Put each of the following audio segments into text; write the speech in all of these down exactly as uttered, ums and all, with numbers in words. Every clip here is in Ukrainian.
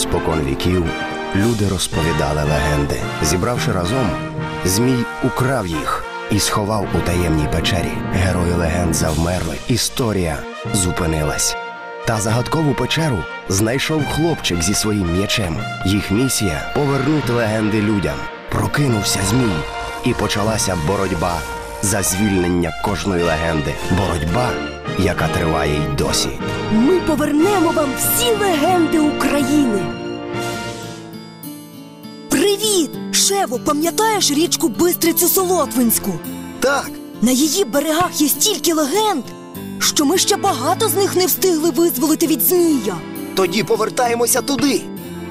Спокон віків люди розповідали легенди. Зібравши разом, Змій украв їх і сховав у таємній печері. Герої легенд завмерли, історія зупинилась. Та загадкову печеру знайшов хлопчик зі своїм м'ячем. Їх місія – повернути легенди людям. Прокинувся Змій, і почалася боротьба за звільнення кожної легенди. Боротьба, яка триває й досі. Ми повернемо вам всі легенди України. Привіт! Шево, пам'ятаєш річку Бистрицю-Солотвинську? Так! На її берегах є стільки легенд, що ми ще багато з них не встигли визволити від Змія. Тоді повертаємося туди.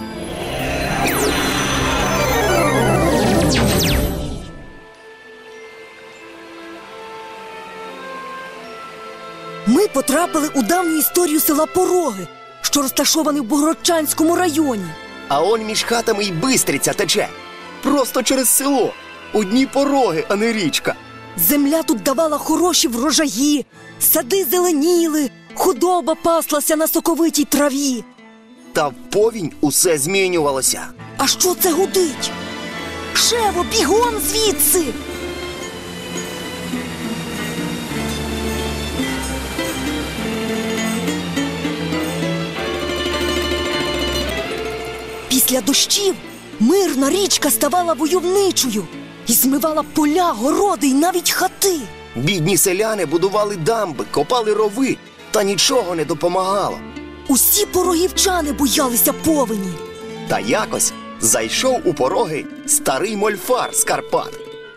Ми потрапили у давню історію села Пороги, що розташований в Богородчанському районі. А он між хатами й Бистриця тече. Просто через село. Одні пороги, а не річка. Земля тут давала хороші врожаї, сади зеленіли, худоба паслася на соковитій траві. Та в повінь усе змінювалося. А що це гудить? Шево, бігом звідси! Після дощів мирна річка ставала войовничою і змивала поля, городи й навіть хати. Бідні селяни будували дамби, копали рови, та нічого не допомагало. Усі порогівчани боялися повені. Та якось зайшов у Пороги старий мольфар з Карпат.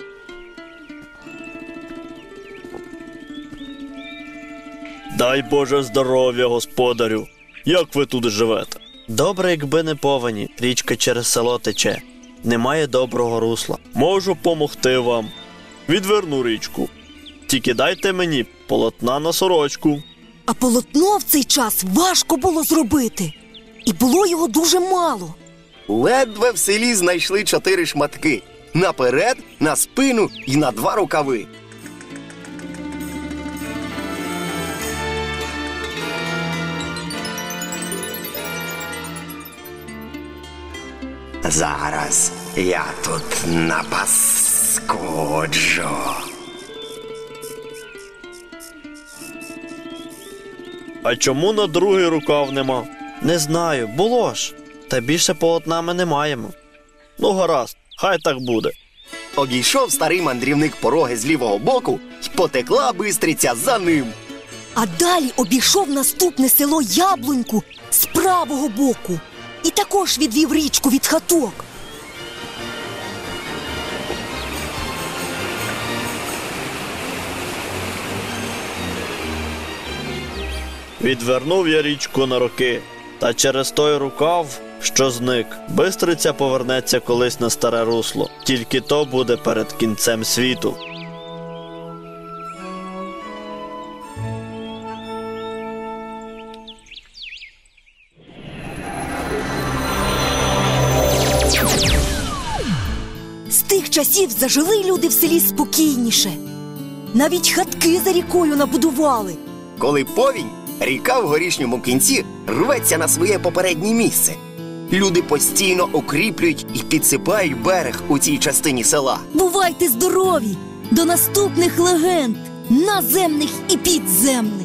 Дай Боже здоров'я, господарю. Як ви тут живете? Добре, якби не повені. Річка через село тече. Немає доброго русла. Можу помогти вам. Відверну річку. Тільки дайте мені полотна на сорочку. А полотно в цей час важко було зробити. І було його дуже мало. Ледве в селі знайшли чотири шматки. Наперед, на спину і на два рукави. Зараз я тут напаскоджу. А чому на другий рукав нема? Не знаю, було ж. Та більше полотна ми не маємо. Ну гаразд, хай так буде. Обійшов старий мандрівник Пороги з лівого боку й потекла Бистриця за ним. А далі обійшов наступне село Яблуньку з правого боку. І також відвів річку від хаток. Відвернув я річку на роки, та через той рукав, що зник, Бистриця повернеться колись на старе русло. Тільки то буде перед кінцем світу. З тих часів зажили люди в селі спокійніше. Навіть хатки за рікою набудували. Коли повінь, ріка в горішньому кінці рветься на своє попереднє місце. Люди постійно укріплюють і підсипають берег у цій частині села. Бувайте здорові! До наступних легенд, наземних і підземних!